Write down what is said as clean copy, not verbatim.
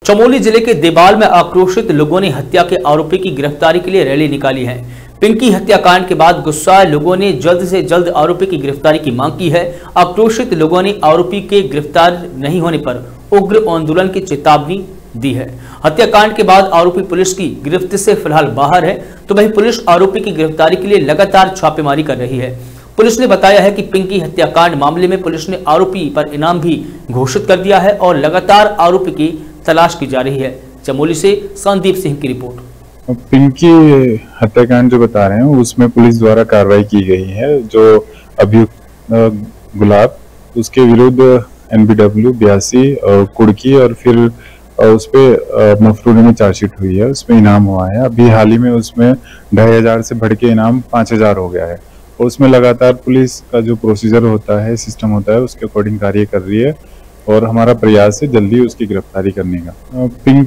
चमोली जिले के देवाल में आक्रोशित लोगों ने हत्या के आरोपी की गिरफ्तारी के लिए रैली निकाली है। पिंकी हत्याकांड के बाद गुस्साए लोगों ने जल्द से जल्द आरोपी की गिरफ्तारी की मांग की है। आक्रोशित लोगों ने आरोपी के गिरफ्तार नहीं होने पर उग्र आंदोलन की चेतावनी दी है। हत्याकांड के बाद आरोपी पुलिस की गिरफ्त से फिलहाल बाहर है, तो वहीं पुलिस आरोपी की गिरफ्तारी के लिए लगातार छापेमारी कर रही है। पुलिस ने बताया है कि पिंकी हत्याकांड मामले में पुलिस ने आरोपी पर इनाम भी घोषित कर दिया है और लगातार आरोपी की तलाश की जा रही है। चमोली से संदीप सिंह की रिपोर्ट। पिंकी हत्याकांड जो बता रहे हैं उसमें पुलिस द्वारा कार्रवाई की गई है। जो अभियुक्त गुलाब, उसके विरुद्ध NBW 82 और कुड़की और फिर उस पे मफरूरी में चार्जशीट हुई है। उसमें इनाम हुआ है। अभी हाल ही में उसमें 2500 से बढ़ के इनाम 5000 हो गया है और उसमें लगातार पुलिस का जो प्रोसीजर होता है, सिस्टम होता है, उसके अकॉर्डिंग कार्य कर रही है और हमारा प्रयास है जल्दी उसकी गिरफ्तारी करने का।